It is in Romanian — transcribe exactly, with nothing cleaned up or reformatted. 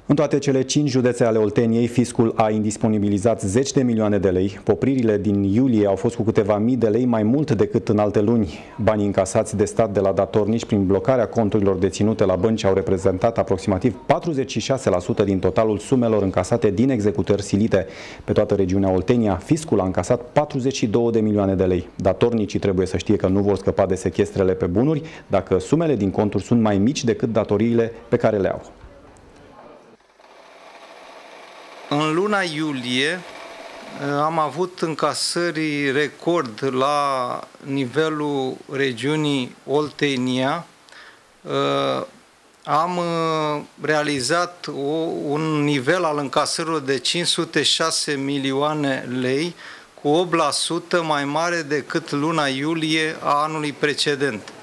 În toate cele cinci județe ale Olteniei, fiscul a indisponibilizat zeci de milioane de lei. Popririle din iulie au fost cu câteva mii de lei mai mult decât în alte luni. Banii încasați de stat de la datornici prin blocarea conturilor deținute la bănci au reprezentat aproximativ patruzeci și șase la sută din totalul sumelor încasate din executări silite. Pe toată regiunea Oltenia, fiscul a încasat patruzeci și două de milioane de lei. Datornicii trebuie să știe că nu vor scăpa de sechestrele pe bunuri dacă sumele din conturi sunt mai mici decât datoriile pe care le au. În luna iulie am avut încasări record la nivelul regiunii Oltenia. Am realizat un nivel al încasărilor de cinci sute șase milioane lei, cu opt la sută mai mare decât luna iulie a anului precedent.